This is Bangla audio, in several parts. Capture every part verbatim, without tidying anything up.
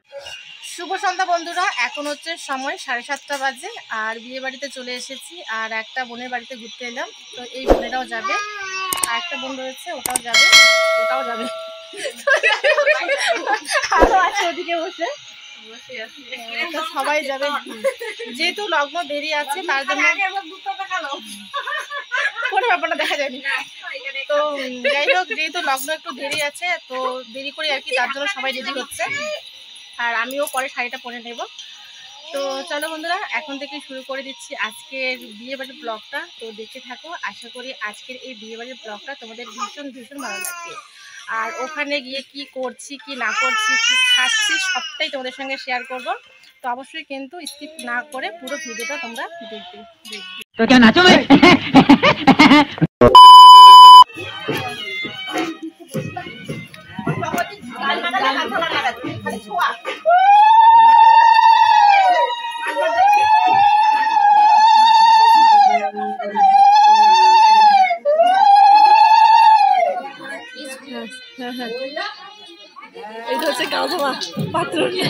শুভ সন্ধ্যা বন্ধুরা, এখন হচ্ছে সময় সাড়ে সাতটা বাজে আর বিয়ে বাড়িতে চলে এসেছি। আর একটা বোনের বাড়িতে ঘুরতে এলাম, তো এই বোনেরাও যাবে, আর একটা বোন রয়েছে ওটাও যাবে, ওটাও যাবে আরো আছে ওদিকে বসে, তো সবাই যাবে। যেহেতু লগ্ন দেরি আছে তার জন্য কোনো ব্যাপারটা দেখা যায়নি। তো যাই হোক, যেহেতু লগ্ন একটু দেরি আছে তো দেরি করে আর কি, তার জন্য সবাই রেডি হচ্ছে। আর আমিও পরে শাড়িটা পরে নেব। তো চলো বন্ধুরা, এখন থেকে শুরু করে দিচ্ছি আজকের বিয়েবাড়ির ব্লগটা। তো দেখতে থাকো, আশা করি আজকের এই বিয়েবাড়ির ব্লগটা তোমাদের ভীষণ ভীষণ ভালো লাগবে। আর ওখানে গিয়ে কি করছি কি না করছি কি খাচ্ছি সবটাই তোমাদের সঙ্গে শেয়ার করব। তো অবশ্যই কিন্তু স্কিপ না করে পুরো ভিডিওটা তোমরা দেখবে দেখবে তো কেন নাচো ভাই। এটা হচ্ছে গাও ধোয়া পাত্র নিয়ে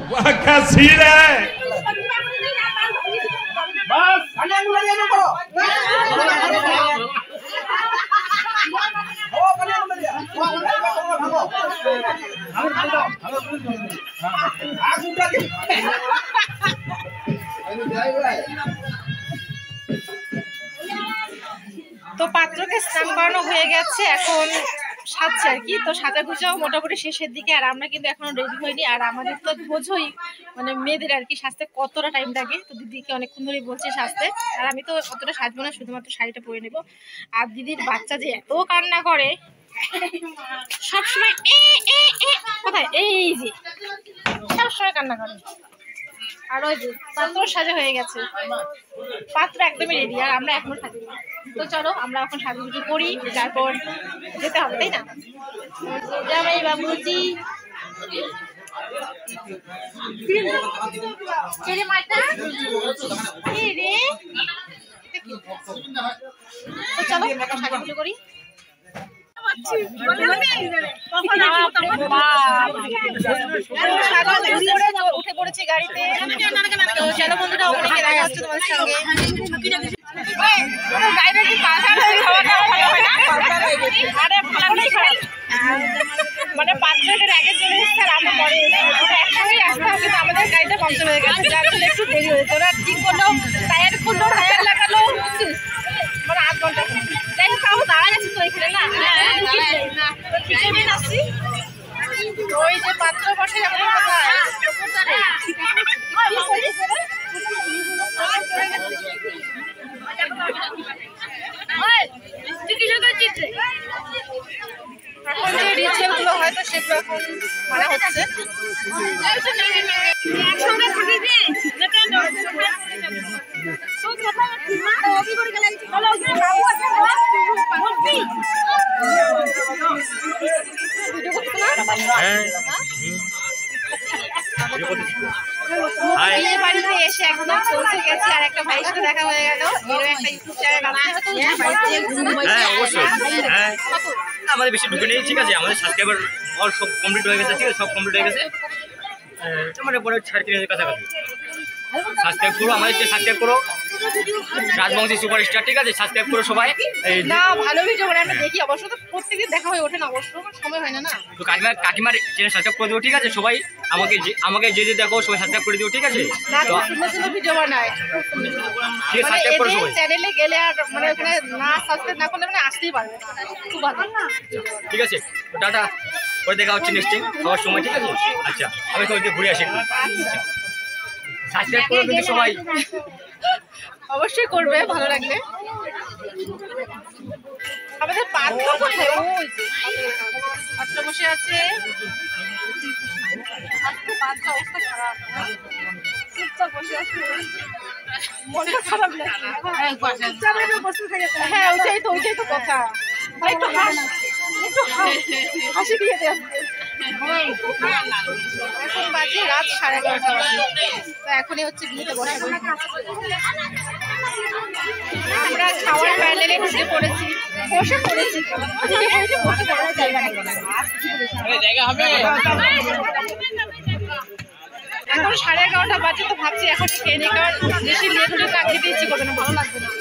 তো পাত্রকে স্নান করানো হয়ে গেছে, এখন সাজছে আর কি। তো সাজা গুজাও মোটামুটি শেষের দিকে, আর আমরা কিন্তু এখনো রেডি হইনি। আর আমাদের তো বোঝোই মানে মেয়েদের আর কি সাজতে কতটা টাইম লাগে। তো দিদিকে অনেকক্ষণ ধরেই বলছে সাজতে, আর আমি তো অতটা সাজবো না, শুধুমাত্র শাড়িটা পরে নেবো। আর দিদির বাচ্চা যে এত কান্না করে সবসময়, কোথায় এই যে সবসময় কান্না করে। আর ওই যে পাত্র সাজা হয়ে গেছে, পাত্র একদমই রেডি, আর আমরা এখনো সাজিনি। তো চলো আমরা এখন সাজুগুজু করি, তারপর যেতে হবে, তাই না? জামাই বাবুজি তো চলো সাজুগুজু করি। উঠে পড়েছি গাড়িতে। চলো বন্ধুরা, ওখানে দেখা হচ্ছে তোমাদের সঙ্গে। মানে পাত্রের আগে চলে এসেছে আর আমরা পরে একসঙ্গেই আসতে হবে, কিন্তু আমাদের গাড়িটা পাংচার হয়ে গেছে, যার জন্য একটু দেরি হয়েছে। ওরা ঠিক করলো, টায়ার খুললো, টায়ার লাগালো, মানে আধ ঘন্টা। যাই হোক, তাও দাঁড়া গেছি তো এখানে না, আসছি। ওই যে পাত্র বসে আমাদের কোথায় এখন যে রিচুয়াল গুলো হয়তো সেগুলো এখন মানা হচ্ছে। বিয়ে বাড়িতে এসে একদম পৌঁছে গেছি, আর একটা ভাইয়ের সাথে দেখা হয়ে গেল। এরও একটা ইউটিউব চ্যানেল আছে, আমাদের বেশি ঢুকে নেই, ঠিক আছে। আমাদের সাবস্ক্রাইবার অল সব কমপ্লিট হয়ে গেছে, ঠিক আছে, সব কমপ্লিট হয়ে গেছে। মানে পরে সাড়ে তিন হাজার কাছাকাছি। সাবস্ক্রাইব করো, আমাদের সাবস্ক্রাইব করো, রাজবংশী সুপারস্টার, ঠিক আছে, সাবস্ক্রাইব করো সবাই। না ভালো ভিডিও করে আমরা দেখি, অবশ্য তো প্রত্যেকদিন দেখা হয়ে ওঠে না, অবশ্য সময় হয় না না। তো কাকিমা কাকিমার চ্যানেল সাবস্ক্রাইব করে দেবো, ঠিক আছে। সবাই আমাকে যে আমাকে যে যে দেখো সবাই সাবস্ক্রাইব করে দেবো, ঠিক আছে। তো সুন্দর সুন্দর ভিডিও বানায়, ঠিক আছে, সাবস্ক্রাইব করো সবাই। চ্যানেলে গেলে আর মানে ওখানে না সাবস্ক্রাইব না করলে মানে আসতেই পারবে না, খুব ভালো। ঠিক আছে, টাটা, পরে দেখা হচ্ছে নেক্সট টাইম খাওয়ার সময়, ঠিক আছে। আচ্ছা, আমি তোমাকে ঘুরে আসি একটু। আচ্ছা, সাবস্ক্রাইব করো কিন্তু সবাই, অবশ্যই করবে ভালো লাগলে। আমাদের পাত্র কোথায়? ওই যে পাত্র বসে আছে, পাত্র অবস্থা খারাপ, চুপচাপ বসে আছে, মনটা খারাপ লাগে। হ্যাঁ ওইটাই তো, ওইটাই তো কথা। একটু হাস, একটু হাসি দিয়ে দেয়। এখন বাজে রাত সাড়ে এগারোটা বাজে, তো এখনই হচ্ছে বিয়েতে বসাবো। আমরা খাওয়ার প্যান্ডেলে ঢুকে পড়েছি, বসে পড়েছি, জায়গা হবে। সাড়ে এগারোটা বাজে, তো ভাবছি এখন খেয়ে নিই, কারণ বেশি লেট হলে তো খেতে ইচ্ছে করবে না, ভালো লাগবে না।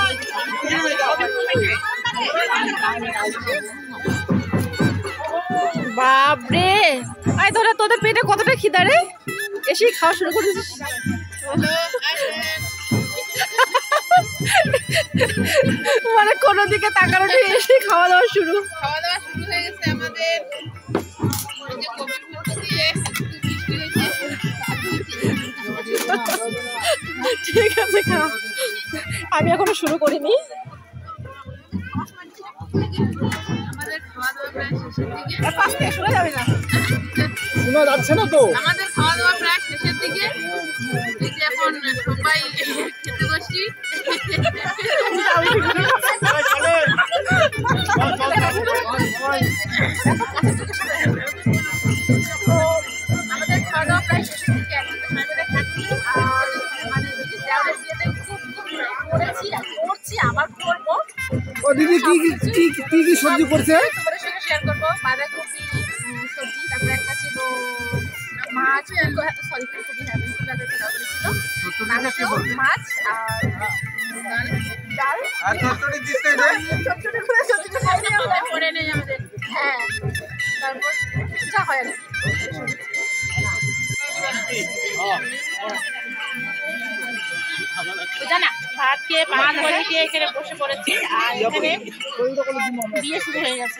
বাপরে, আয় তোরা তোদের পেটে কতটা খিদা রে, এসেই খাওয়া শুরু করেছিস। মানে কোনো দিকে তাকানো নেই, এসে খাওয়া দাওয়া শুরু খাওয়া দাওয়া শুরু হয়ে গেছে আমাদের। ঠিক আছে খাও, আমি এখনো শুরু করিনি। আমাদের খাওয়া দাওয়া প্রায় শেষের দিকে। পাঁচটা শোনা যাবে না, শোনা যাচ্ছে না তো। আমাদের খাওয়া দাওয়া প্রায় শেষের দিকে। এই যে এখন সবাই খেতে বসছি। আমাদের খাওয়া দাওয়া প্রায় শেষের দিকে, এখন তো সবাই খাচ্ছি। আর মানে যদি দেওয়ালের বিয়েতে খুব খুব করেছি আর করছি, আবার করবো। ও দিদি কি কি কি কি কি সবজি করছে? তোমাদের সঙ্গে শেয়ার করবো। বাঁধাকপি উম, সবজি, তারপরে একটা ছিল মাছ, সরি ফুলকপি, হ্যাঁ ফুলকপি আগে ছিল, মাংস, মাছ আর ডাল ডাল আর চচ্চড়ি দিতে দে। চচ্চড়ি করে চচ্চড়ি খাই নিয়ে আমরা করে নেই আমাদের। হ্যাঁ, তারপর যা হয় আর কি। জানা ভাত খেয়ে পান করে দিয়ে এখানে বসে পড়েছি, আর এখানে বিয়ে শুরু হয়ে গেছে।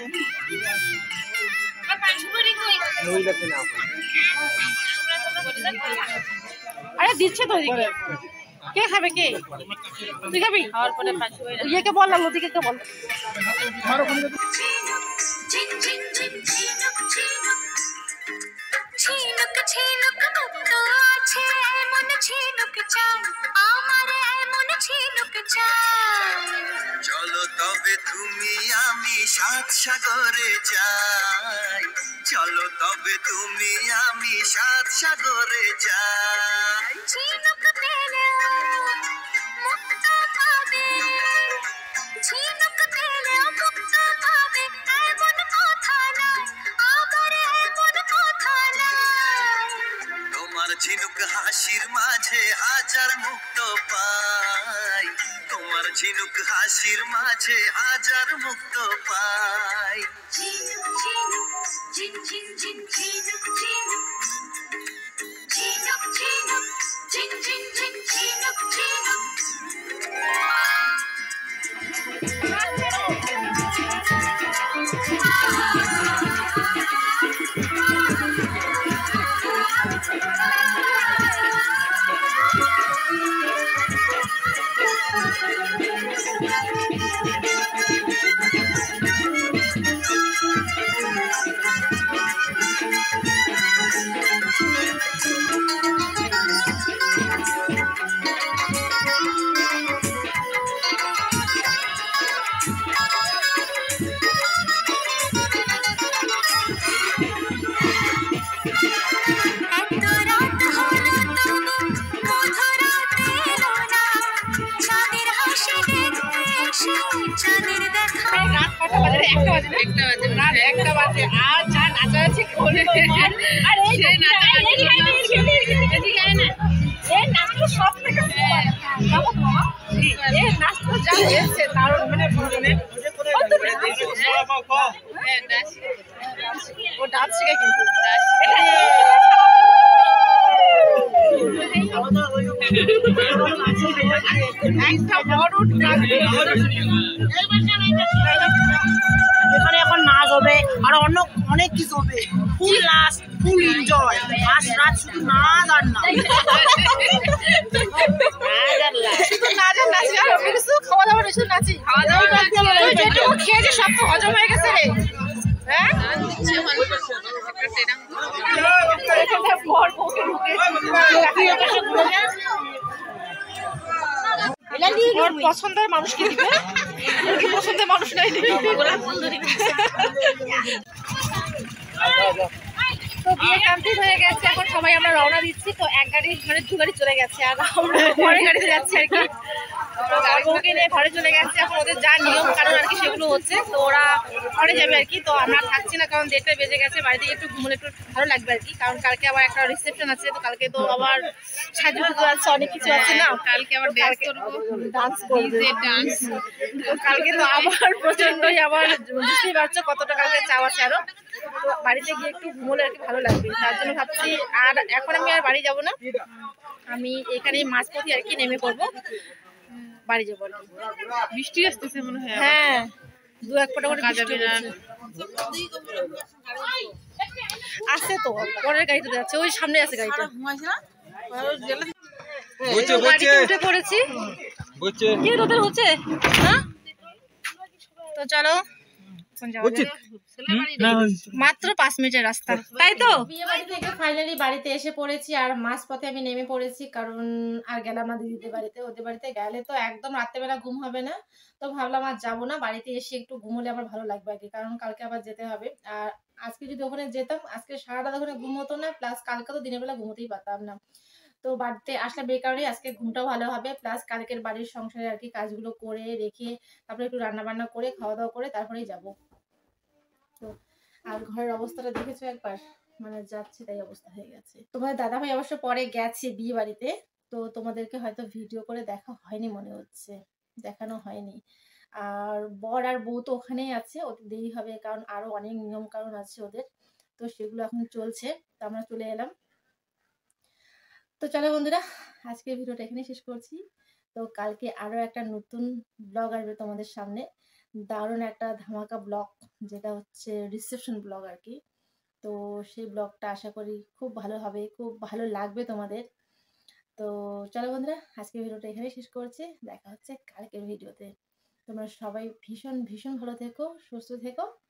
আরে দিচ্ছে তো ওইদিকে, কে খাবে কে? তুই খাবি? খাওয়ার পরে ইয়েকে বল না, লতিকে বল। ঝিনুক ঝিনুক মুক্ত আছে মন ঝিনুক চাই আমার এমন ঝিনুক চাই চলো তবে তুমি আমি সাত সাগরে যাই চলো তবে তুমি আমি সাত সাগরে যাই ঝিনুক পেলে মুক্ত পাবে ঝিনুক পেলে মুক্ত পাবে এমন কথা নাই আবার এমন কথা নাই তোমার ঝিনুক হাসির মাঝে হাজার মুক্ত পাই তোমার ঝিনুক হাসির মাঝে হাজার মুক্ত পাই ঝিনুক ঝিনুক ঝিন ঝিন ঝিন ঝিনুক ঝিনুক ঝিনুক ঝিনুক ঝিন ঝিন ঝিন ঝিনুক ঝিনুক একটা বাজে আর যা নাচানাচি করে আর এই নাচটা সব থেকে এই নাচটা যা হয়েছে তার মানে ও ডান্স শিখে কিন্তু একটা বড় এখানে এখন নাচ হবে আর অন্য অনেক কিছু হবে, ফুল নাচ, ফুল এনজয়, আজ রাত শুধু নাচ আর নাচ। শুধু নাচ আর নাচি আর অন্য কিছু খাওয়া দাওয়া শুধু নাচি খাওয়া দাওয়া যেটুকু খেয়েছে সব তো হজম হয়ে গেছে রে। হ্যাঁ ওর পছন্দের মানুষকে দিবে, পছন্দের মানুষ নাই দিবে। তো বিয়ে কমপ্লিট হয়ে গেছে, এখন সবাই আমরা রওনা দিচ্ছি। তো এক গাড়ি মানে দু গাড়ি চলে গেছে আর আমরা পরের গাড়িতে যাচ্ছি আর কি। তো বউকে নিয়ে ঘরে চলে গেছে, এখন ওদের যা নিয়ম কারণ আর কি সেগুলো হচ্ছে, তো ওরা ঘরে যাবে আর কি। তো আমরা থাকছি না কারণ দেড়টা বেজে গেছে, বাড়িতে একটু ঘুমলে একটু ভালো লাগবে আর কি, কারণ কালকে আবার একটা রিসেপশন আছে, তো কালকে তো আবার সাজুগুজু আছে, অনেক কিছু আছে না, কালকে আবার ডান্স করবো, ডান্স করবে ডান্স। কালকে তো আবার প্রচন্ডই আবার বুঝতেই পারছো কতটা কালকে চাওয়া আছে আরো। তো বাড়িতে গিয়ে একটু ঘুমলে আর কি ভালো লাগবে, তার জন্য ভাবছি। আর এখন আমি আর বাড়ি যাব না, আমি এখানেই মাঝপথে আর কি নেমে পড়বো, বাড়ি যাবো আর কি। বৃষ্টি আসতেছে মনে হয়, হ্যাঁ দু এক ফোঁটা করে বৃষ্টি হচ্ছে। আছে তো পরের গাড়িটা যাচ্ছে, ওই সামনে আছে গাড়িটা। গাড়িতে উঠে পড়েছি, কি তোদের হচ্ছে হ্যাঁ? তো চলো মাত্র পাঁচ মিনিটের রাস্তা, তাই তো। বিয়ে বাড়ি থেকে ফাইনালি বাড়িতে এসে পড়েছি, আর মাঝ পথে আমি নেমে পড়েছি, কারণ আর গেলাম না দিদিদের বাড়িতে। ওদের বাড়িতে গেলে তো একদম রাত্রেবেলা ঘুম হবে না, তো ভাবলাম আর যাবো না, বাড়িতে এসে একটু ঘুমোলে আমার ভালো লাগবে আর কি, কারণ কালকে আবার যেতে হবে। আর আজকে যদি ওখানে যেতাম, আজকে সারাটা ওখানে ঘুম হতো না, প্লাস কালকে তো দিনের বেলা ঘুমোতেই পারতাম না। তো বাড়িতে আসলে বেকারই আজকে ঘুমটাও ভালো হবে, প্লাস কালকের বাড়ির সংসারে আর কি কাজগুলো করে রেখে তারপরে একটু রান্না বান্না করে খাওয়া দাওয়া করে তারপরেই যাবো। তো আর ঘরের অবস্থাটা দেখেছো একবার, মানে যাচ্ছে তাই অবস্থা হয়ে গেছে। তোমাদের দাদা ভাই অবশ্য পরে গেছে বিয়ে বাড়িতে, তো তোমাদেরকে হয়তো ভিডিও করে দেখা হয়নি মনে হচ্ছে, দেখানো হয়নি। আর বর আর বউ তো ওখানেই আছে, ওদের দেরি হবে কারণ আরো অনেক নিয়ম কারণ আছে ওদের, তো সেগুলো এখন চলছে। তো আমরা চলে এলাম। তো চলো বন্ধুরা, আজকের ভিডিওটা এখানে শেষ করছি। তো কালকে আরো একটা নতুন ব্লগ আসবে তোমাদের সামনে, দারুণ একটা ধামাকা ব্লগ, যেটা হচ্ছে রিসেপশন ব্লগ আর কি। তো সেই ব্লগটা আশা করি খুব ভালো হবে, খুব ভালো লাগবে তোমাদের। তো চলো বন্ধুরা, আজকের ভিডিওটা এখানে শেষ করছি, দেখা হচ্ছে কালকের ভিডিওতে। তোমরা সবাই ভীষণ ভীষণ ভালো থেকো, সুস্থ থেকো।